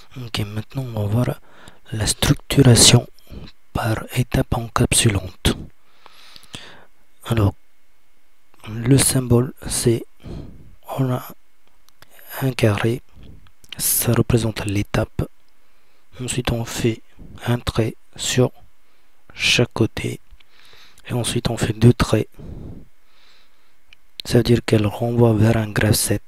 Ok, maintenant on va voir la structuration par étape encapsulante. Alors, le symbole c'est, on a un carré, ça représente l'étape. Ensuite on fait un trait sur chaque côté. Et ensuite on fait deux traits. Ça veut dire qu'elle renvoie vers un graphe 7.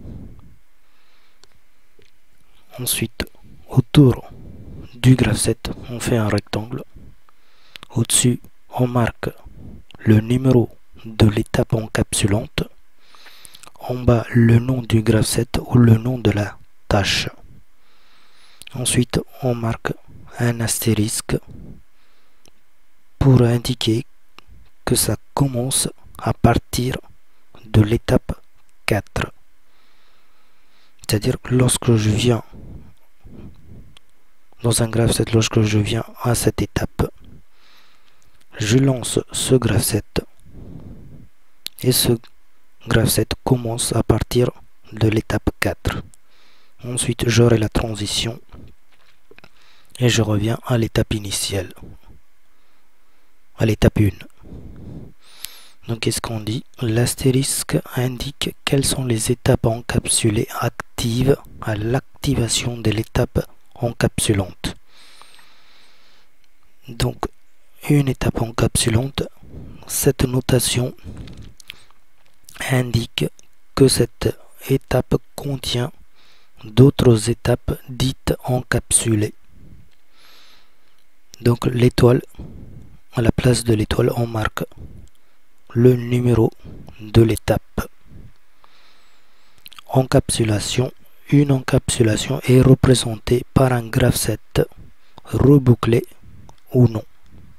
Ensuite, autour du graphe 7, on fait un rectangle. Au-dessus, on marque le numéro de l'étape encapsulante. En bas, le nom du graphe 7 ou le nom de la tâche. Ensuite, on marque un astérisque pour indiquer que ça commence à partir de l'étape 4. C'est-à-dire que lorsque je viens dans un graphe 7, lorsque je viens à cette étape, je lance ce graphe 7 et ce graphe 7 commence à partir de l'étape 4. Ensuite, j'aurai la transition et je reviens à l'étape initiale, à l'étape 1. Donc, qu'est-ce qu'on dit? L'astérisque indique quelles sont les étapes encapsulées actives à l'activation de l'étape encapsulante. Donc, une étape encapsulante, cette notation indique que cette étape contient d'autres étapes dites encapsulées. Donc l'étoile, à la place de l'étoile, on marque le numéro de l'étape. Encapsulation. Une encapsulation est représentée par un graphe 7 rebouclé ou non.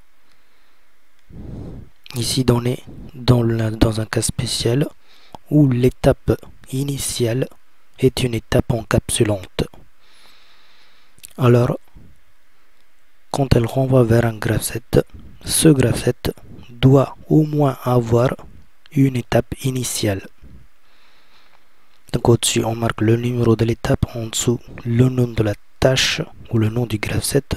Ici donné dans un cas spécial où l'étape initiale est une étape encapsulante. Alors, quand elle renvoie vers un graphe 7, ce graphe 7 doit au moins avoir une étape initiale. Donc au-dessus, on marque le numéro de l'étape, en dessous, le nom de la tâche ou le nom du graphe 7.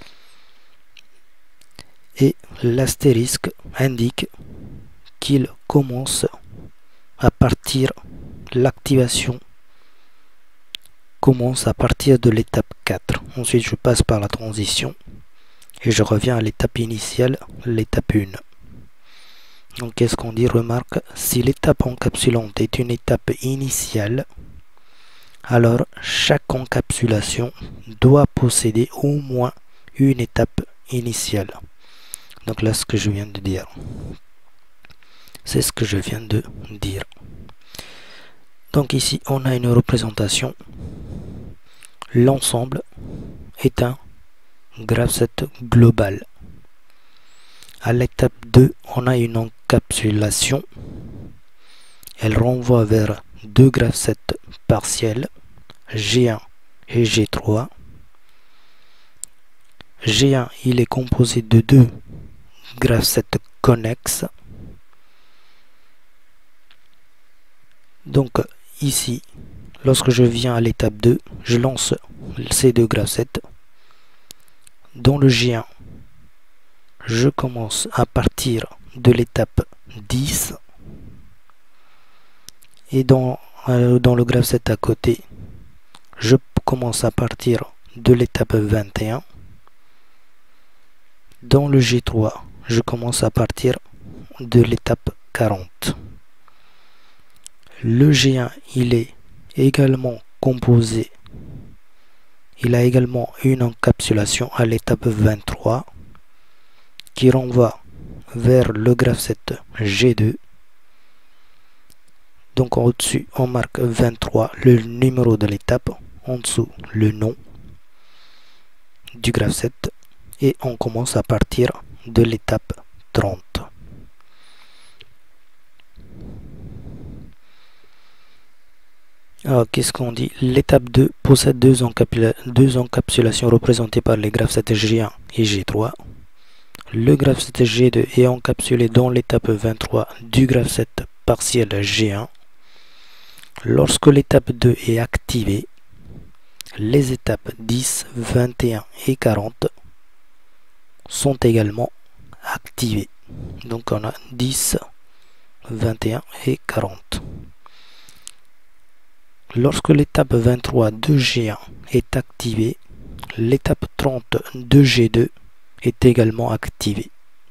Et l'astérisque indique qu'il commence à partir, l'activation commence à partir de l'étape 4. Ensuite, je passe par la transition et je reviens à l'étape initiale, l'étape 1. Donc, qu'est-ce qu'on dit? Remarque, si l'étape encapsulante est une étape initiale, alors chaque encapsulation doit posséder au moins une étape initiale. Donc là, ce que je viens de dire. C'est ce que je viens de dire. Donc ici, on a une représentation. L'ensemble est un graphe 7 global. À l'étape 2, on a une encapsulation. Elle renvoie vers deux graphes 7 partiels, G1 et G3. G1, il est composé de deux graphes 7 connexes. Donc ici, lorsque je viens à l'étape 2, je lance ces deux graphes 7. Dans le G1, je commence à partir de l'étape 10. Et dans le graphe 7 à côté, je commence à partir de l'étape 21. Dans le G3, je commence à partir de l'étape 40. Le G1, il est également composé, il a également une encapsulation à l'étape 23 qui renvoie vers le graphe 7 G2. Donc au-dessus, on marque 23, le numéro de l'étape, en dessous, le nom du graphe 7 et on commence à partir de l'étape 30. Alors, qu'est-ce qu'on dit? L'étape 2 possède deux encapsulations représentées par les graphes 7 G1 et G3. Le graphe 7 G2 est encapsulé dans l'étape 23 du graphe 7 partiel G1. Lorsque l'étape 2 est activée, Les étapes 10, 21 et 40 sont également activées. Donc on a 10, 21 et 40. Lorsque l'étape 23 de G1 est activée, l'étape 30 de G2 est également activée.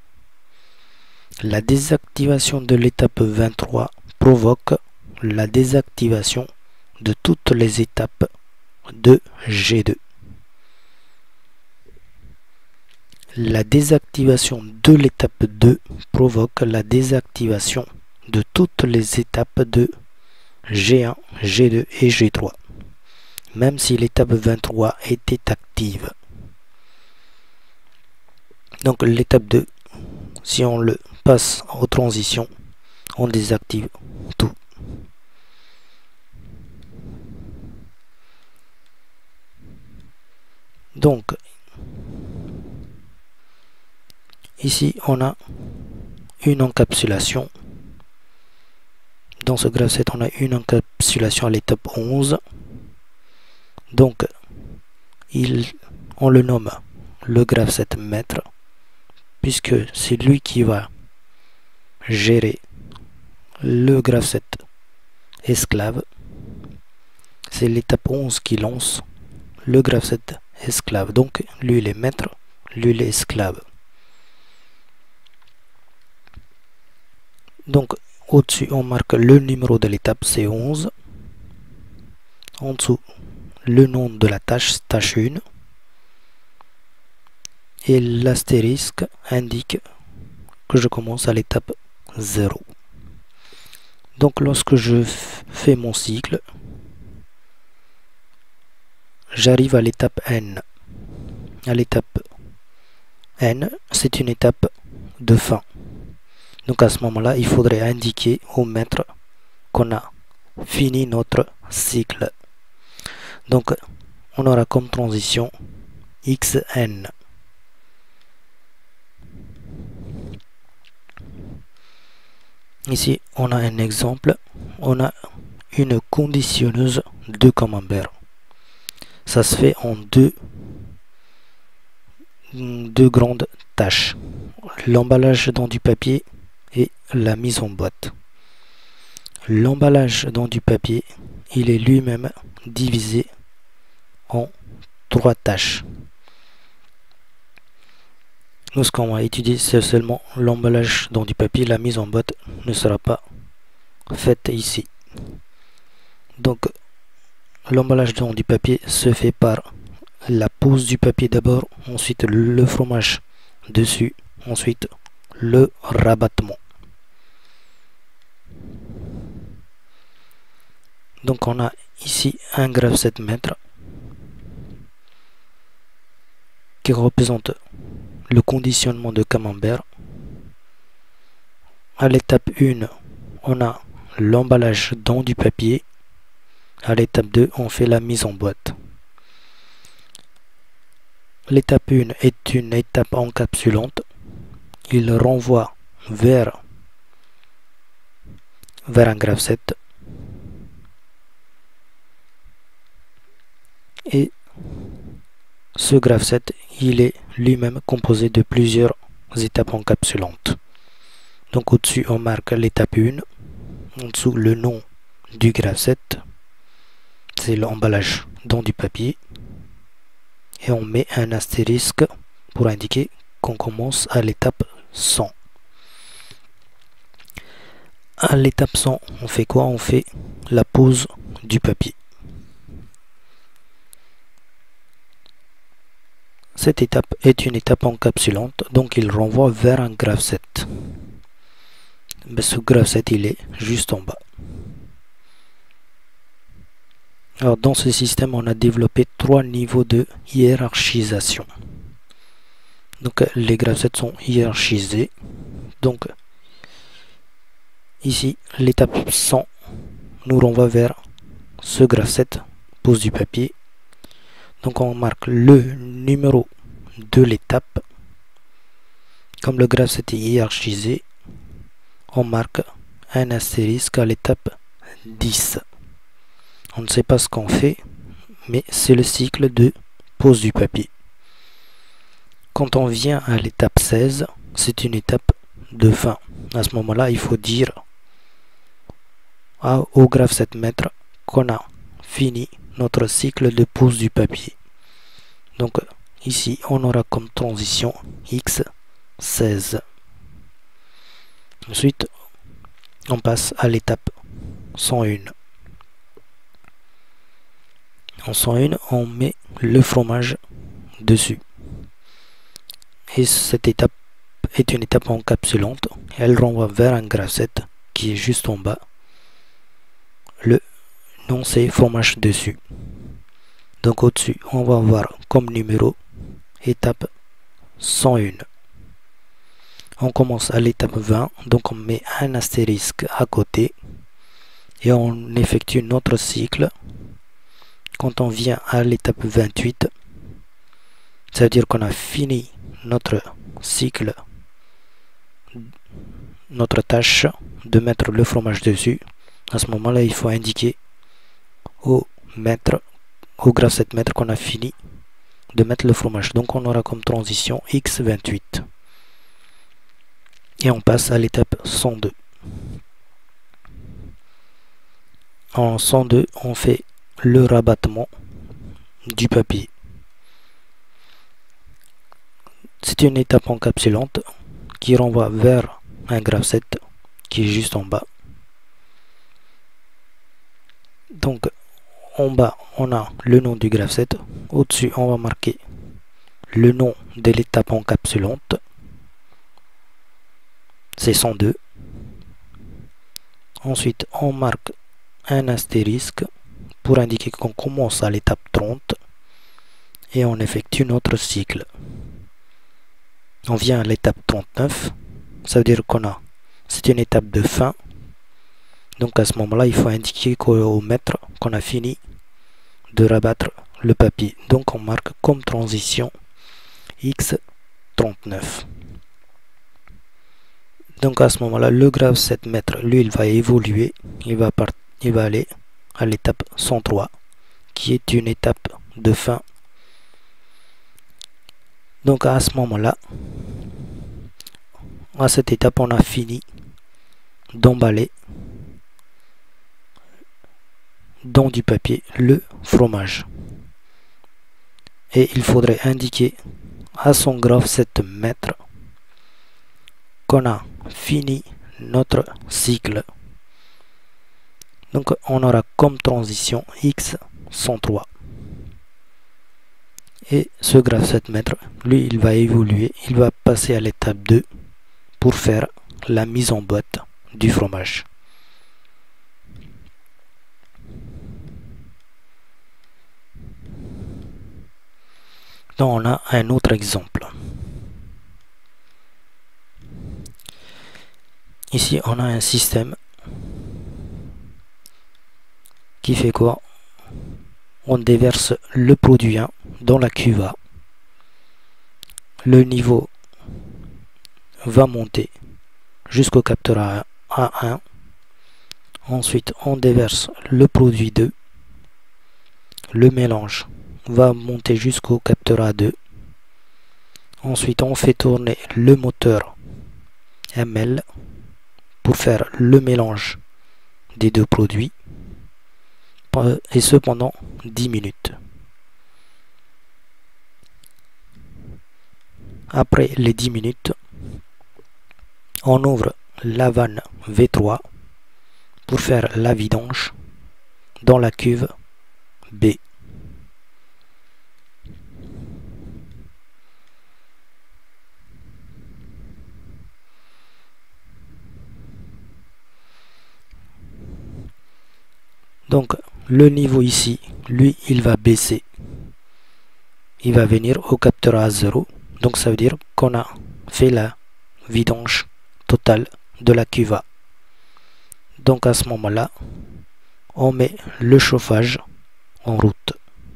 La désactivation de l'étape 23 provoque la désactivation de toutes les étapes de G2. La désactivation de l'étape 2 provoque la désactivation de toutes les étapes de G1, G2 et G3, même si l'étape 23 était active. Donc l'étape 2, si on le passe aux transitions, on désactive tout. Donc ici on a une encapsulation. Dans ce graphe 7, on a une encapsulation à l'étape 11. Donc on le nomme le graphe 7 maître, puisque c'est lui qui va gérer le graphe 7 esclave. C'est l'étape 11 qui lance le graphe 7 esclave. Donc lui il est maître, lui il est esclave. Donc au-dessus on marque le numéro de l'étape, c'est 11. En dessous le nom de la tâche, tâche 1. Et l'astérisque indique que je commence à l'étape 0. Donc lorsque je fais mon cycle, j'arrive à l'étape N. À l'étape N, c'est une étape de fin. Donc à ce moment-là, il faudrait indiquer au maître qu'on a fini notre cycle. Donc on aura comme transition XN. Ici, on a un exemple. On a une conditionneuse de camembert. Ça se fait en deux grandes tâches. L'emballage dans du papier et la mise en boîte. L'emballage dans du papier, il est lui-même divisé en 3 tâches. Nous, ce qu'on va étudier, c'est seulement l'emballage dans du papier. La mise en boîte ne sera pas faite ici. Donc, l'emballage dans du papier se fait par la pose du papier d'abord, ensuite le fromage dessus, ensuite le rabattement. Donc, on a ici un graphe 7 mètres qui représente le conditionnement de camembert. À l'étape 1, on a l'emballage dans du papier. À l'étape 2, on fait la mise en boîte. L'étape 1 est une étape encapsulante. Il renvoie vers un graphe 7. Et ce graphe 7, il est lui-même composé de plusieurs étapes encapsulantes. Donc au-dessus, on marque l'étape 1. En dessous, le nom du graphe 7. C'est l'emballage dans du papier. Et on met un astérisque pour indiquer qu'on commence à l'étape 100. À l'étape 100, on fait quoi? On fait la pose du papier. Cette étape est une étape encapsulante, donc il renvoie vers un graphe 7. Mais ce graphe 7, il est juste en bas. Alors dans ce système, on a développé 3 niveaux de hiérarchisation. Donc les graphes 7 sont hiérarchisés. Donc ici, l'étape 100 nous renvoie vers ce graphe 7, pose du papier. Donc on marque le numéro de l'étape. Comme le graphe 7 est hiérarchisé, on marque un astérisque à l'étape 10. On ne sait pas ce qu'on fait, mais c'est le cycle de pose du papier. Quand on vient à l'étape 16, c'est une étape de fin. À ce moment-là, il faut dire au graphe 7 mètres qu'on a fini notre cycle de pose du papier. Donc ici, on aura comme transition X16. Ensuite, on passe à l'étape 101. En 101, on met le fromage dessus. Et cette étape est une étape encapsulante. Elle renvoie vers un graphe 7 qui est juste en bas. Le nom c'est fromage dessus. Donc au-dessus, on va voir comme numéro étape 101. On commence à l'étape 20, donc on met un astérisque à côté et on effectue notre cycle. Quand on vient à l'étape 28, ça veut dire qu'on a fini notre cycle, notre tâche de mettre le fromage dessus. À ce moment-là, il faut indiquer au graphe 7 mètres qu'on a fini de mettre le fromage. Donc on aura comme transition X28. Et on passe à l'étape 102. En 102, on fait le rabattement du papier. C'est une étape encapsulante qui renvoie vers un graphe 7 qui est juste en bas. Donc en bas, on a le nom du graphe 7. Au-dessus, on va marquer le nom de l'étape encapsulante. C'est 102. Ensuite, on marque un astérisque pour indiquer qu'on commence à l'étape 30 et on effectue notre cycle. On vient à l'étape 39. Ça veut dire c'est une étape de fin. Donc à ce moment-là, il faut indiquer au mètre qu'on a fini de rabattre le papier. Donc on marque comme transition X39. Donc à ce moment-là, le graphe 7 mètres, lui, il va évoluer. Il va aller à l'étape 103, qui est une étape de fin. Donc à ce moment-là, à cette étape, on a fini d'emballer dans du papier le fromage. Et il faudrait indiquer à son graphe 7 mètres qu'on a fini notre cycle. Donc on aura comme transition X103. Et ce graphe 7 mètres, lui, il va évoluer, il va passer à l'étape 2 pour faire la mise en boîte du fromage. Donc on a un autre exemple. Ici, on a un système qui fait quoi? On déverse le produit 1 dans la cuve A. Le niveau va monter jusqu'au capteur A1. Ensuite, on déverse le produit 2. Le mélange va monter jusqu'au capteur A2. Ensuite, on fait tourner le moteur ML pour faire le mélange des deux produits, et ce pendant 10 minutes. Après les 10 minutes, on ouvre la vanne V3 pour faire la vidange dans la cuve B. Donc le niveau ici, lui, il va baisser. Il va venir au capteur A0. Donc ça veut dire qu'on a fait la vidange totale de la cuve A. Donc à ce moment-là, on met le chauffage en route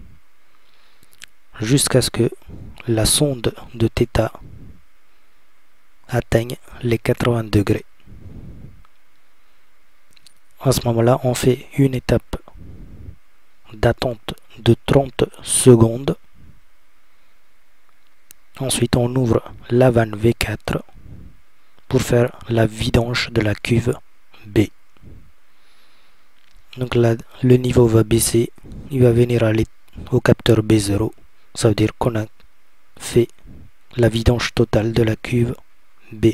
jusqu'à ce que la sonde de θ atteigne les 80 degrés. À ce moment-là, on fait une étape d'attente de 30 secondes. Ensuite, on ouvre la vanne V4 pour faire la vidange de la cuve B. Donc là, le niveau va baisser, il va venir au capteur B0. Ça veut dire qu'on a fait la vidange totale de la cuve B.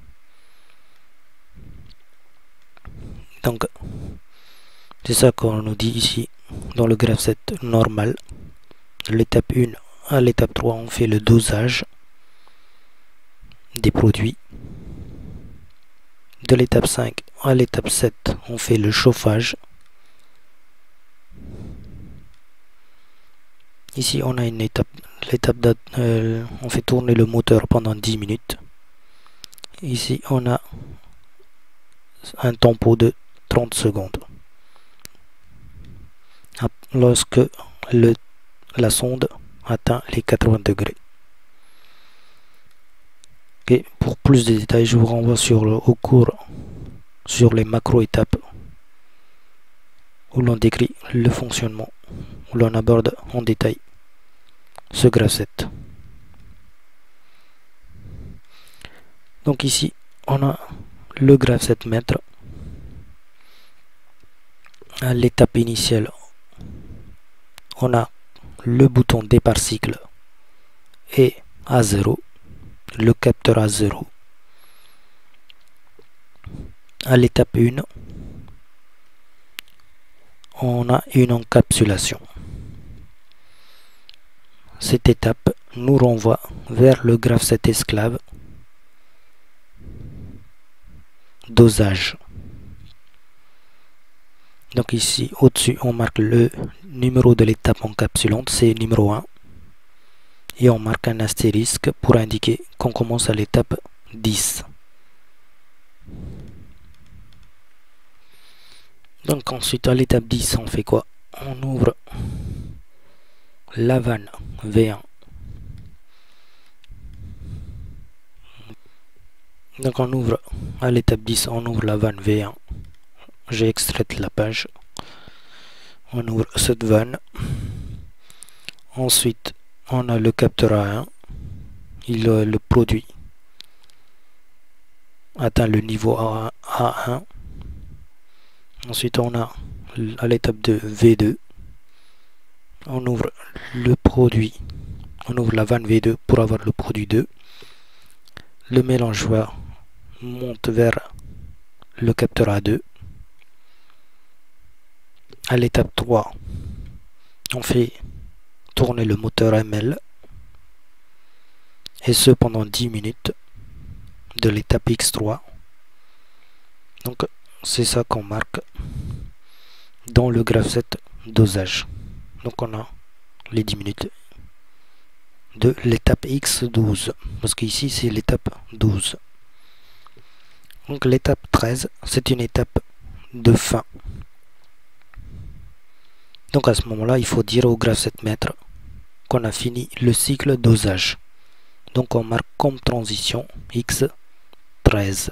Donc, c'est ça qu'on nous dit ici dans le graph 7 normal. De l'étape 1 à l'étape 3, on fait le dosage des produits. De l'étape 5 à l'étape 7, on fait le chauffage. Ici, on a une étape. On fait tourner le moteur pendant 10 minutes. Ici, on a un tempo de 30 secondes. Lorsque la sonde atteint les 80 degrés. Et pour plus de détails, je vous renvoie au cours sur les macro-étapes où l'on décrit le fonctionnement, où l'on aborde en détail ce graph 7. Donc ici, on a le graph 7 mètres. À l'étape initiale, on a le bouton départ cycle et A0, le capteur A0. À l'étape 1, on a une encapsulation. Cette étape nous renvoie vers le graph 7 esclave. Dosage. Donc ici, au-dessus, on marque le numéro de l'étape encapsulante, c'est numéro 1. Et on marque un astérisque pour indiquer qu'on commence à l'étape 10. Donc ensuite, à l'étape 10, on fait quoi? On ouvre la vanne V1. Donc on ouvre, à l'étape 10, on ouvre la vanne V1. J'ai extrait la page. On ouvre cette vanne. Ensuite, on a le capteur A1. Le produit atteint le niveau A1. Ensuite, on a à l'étape de V2. On ouvre le produit. On ouvre la vanne V2 pour avoir le produit 2. Le mélangeoir monte vers le capteur A2. À l'étape 3, on fait tourner le moteur ML, et ce pendant 10 minutes de l'étape X3. Donc c'est ça qu'on marque dans le graph 7 dosage. Donc on a les 10 minutes de l'étape X12, parce qu'ici c'est l'étape 12. Donc l'étape 13, c'est une étape de fin. Donc à ce moment-là, il faut dire au graph 7 mètres qu'on a fini le cycle dosage. Donc on marque comme transition X13.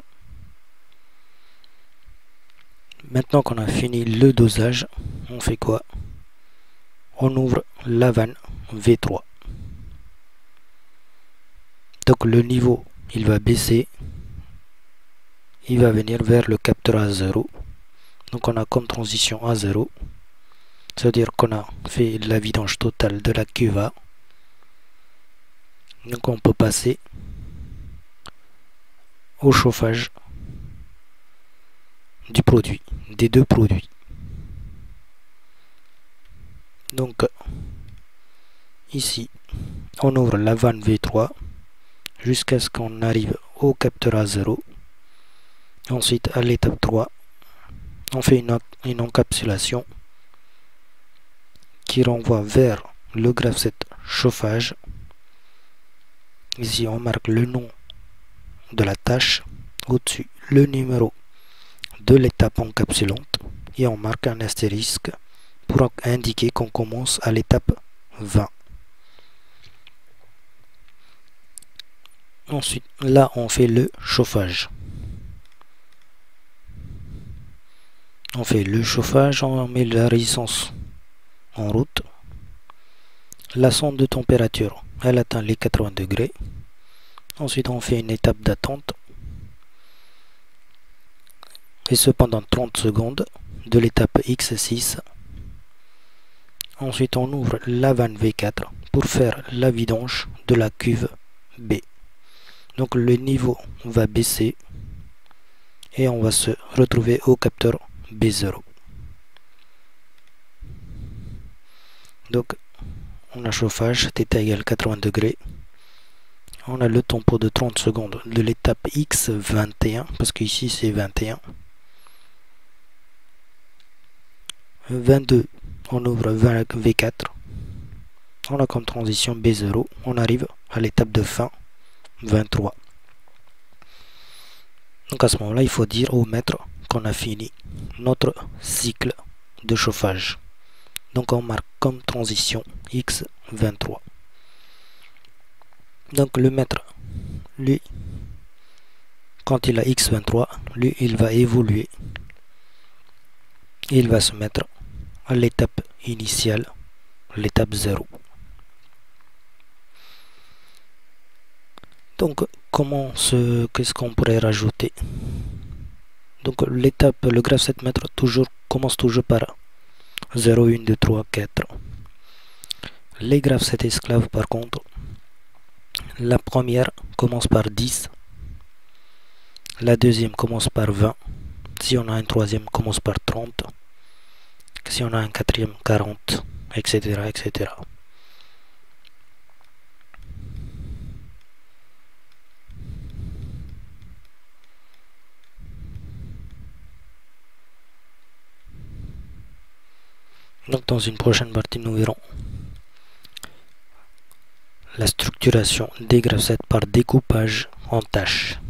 Maintenant qu'on a fini le dosage, on fait quoi? On ouvre la vanne V3. Donc le niveau, il va baisser. Il va venir vers le capteur A0. Donc on a comme transition A0. C'est-à-dire qu'on a fait la vidange totale de la cuve A. Donc on peut passer au chauffage du produit, des deux produits. Donc ici, on ouvre la vanne V3 jusqu'à ce qu'on arrive au capteur A0. Ensuite, à l'étape 3, on fait une encapsulation qui renvoie vers le graph 7 chauffage. Ici, on marque le nom de la tâche, au-dessus le numéro de l'étape encapsulante, et on marque un astérisque pour indiquer qu'on commence à l'étape 20. Ensuite, là, on fait le chauffage. On fait le chauffage, on met la résistance en route. La sonde de température, elle atteint les 80 degrés. Ensuite, on fait une étape d'attente. Et ce pendant 30 secondes de l'étape X6. Ensuite, on ouvre la vanne V4 pour faire la vidange de la cuve B. Donc le niveau va baisser et on va se retrouver au capteur B0. Donc on a chauffage, θ égale 80 degrés. On a le tempo de 30 secondes de l'étape X21, parce qu'ici c'est 21. 22, on ouvre V4. On a comme transition B0. On arrive à l'étape de fin 23. Donc à ce moment-là, il faut dire au maître qu'on a fini notre cycle de chauffage. Donc on marque comme transition X23. Donc le maître, lui, quand il a X23, lui, il va évoluer. Il va se mettre à l'étape initiale, l'étape 0. Donc qu'est-ce qu'on pourrait rajouter? Donc l'étape, le graphe 7 mètres commence toujours par 0, 1, 2, 3, 4. Les graphes 7 esclaves par contre, la première commence par 10, la deuxième commence par 20, si on a un troisième commence par 30, si on a un quatrième 40, etc. etc. Donc dans une prochaine partie, nous verrons la structuration des graphes 7 par découpage en tâches.